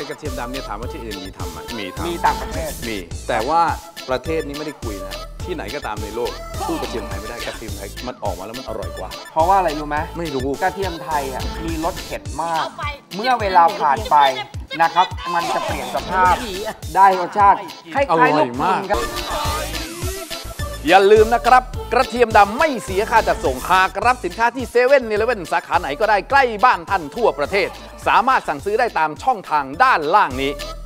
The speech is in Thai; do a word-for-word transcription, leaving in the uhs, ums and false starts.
กระเทียมดำเนี่ยถามว่าที่อื่นมีทำไหมมีทำมีต่างประเทศมีแต่ว่าประเทศนี้ไม่ได้คุยนะที่ไหนก็ตามในโลกสู้กระเทียมไทยไม่ได้กระเทียมไทยมันออกมาแล้วมันอร่อยกว่าเพราะว่าอะไรรู้ไหมไม่รู้กระเทียมไทยอ่ะมีรสเผ็ดมากเมื่อเวลาผ่านไปนะครับมันจะเปลี่ยนสภาพได้รสชาติคล้ายๆลูกพริกครับอย่าลืมนะครับกระเทียมดำไม่เสียค่าจัดส่งหากรับสินค้าที่เซเว่นอีเลฟเว่นสาขาไหนก็ได้ใกล้บ้านท่านทั่วประเทศสามารถสั่งซื้อได้ตามช่องทางด้านล่างนี้